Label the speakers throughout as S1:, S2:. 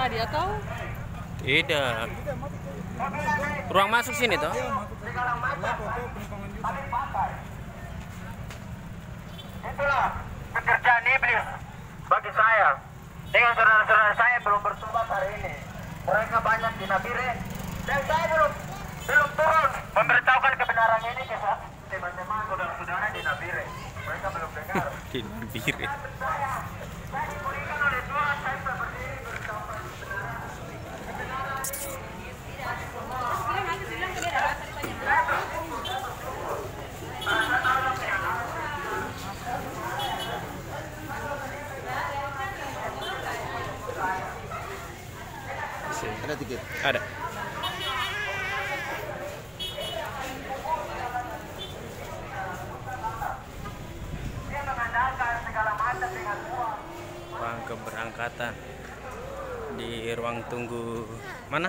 S1: tadi atau?
S2: Tidak. Ruang masuk sini toh?
S3: Itulah pekerjaan iblis bagi saya. Dengan saudara-saudara saya belum bertobat hari ini. Mereka banyak di Nabire dan saya belum turun memberitahukan kebenaran ini ke teman-teman saudara-saudara di Nabire. Mereka belum dengar.
S2: Di Nabire.
S3: Saya diberikan oleh Tuhan, saya berdiri bertobat
S4: Ada tiket.
S2: Ada. Ruang keberangkatan di ruang tunggu mana?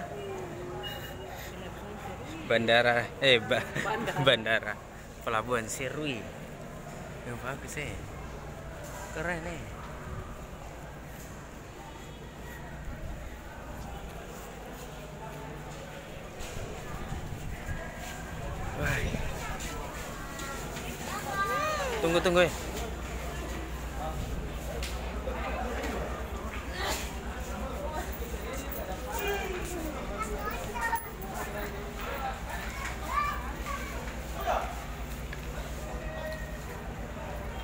S2: Bandara, bandara Pelabuhan Serui. Yang bagus keren Wah. Tunggu.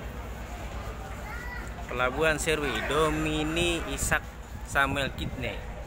S2: Pelabuhan Serui, Domini Ishak Samuel Kidney.